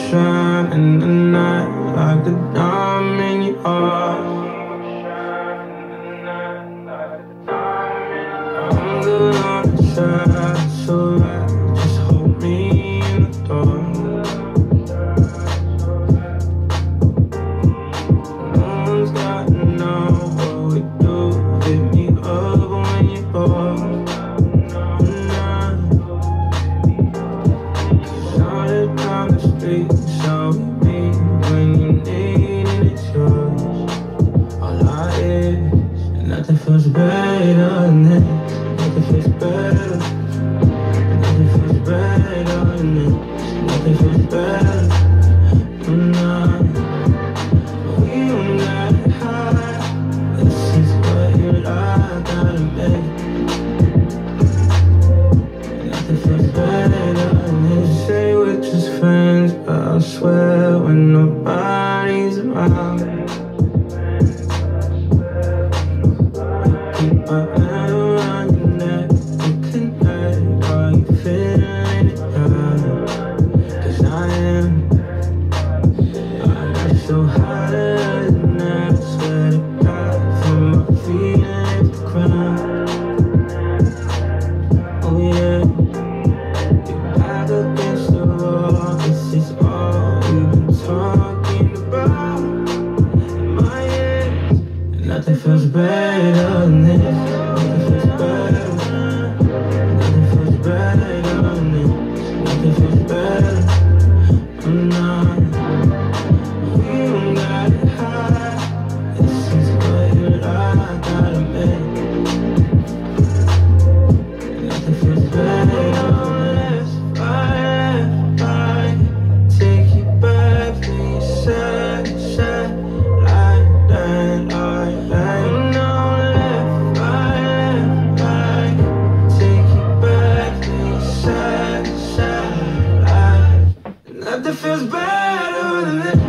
shine in the night like a diamond you are. I'm gonna try so right, just hold me in the dark. No one's gotta know what we do. Hit me up when you're bored. Down the street, so we meet when you need it, it's yours. All I is, and nothing feels better than this. Nothing feels better. Nothing feels better than this. Nothing feels better. Nah, we don't gotta hide. This is what you like, gotta make. Nothing feels better than this. Say we're just friends, but I swear when nobody's around, keep my hand around your neck and connect. Are you feeling it now? 'Cause I am. I got so high than that, swear to God, from my feet and the ground. Oh yeah. Back against the wall, this is all we've been talking about in my head. And nothing feels better than this. Nothing feels better. Nothing feels better than this. Nothing feels better. I'm not. We don't gotta hide. This is what you like, gotta make. And nothing feels better. Nothing feels better than this.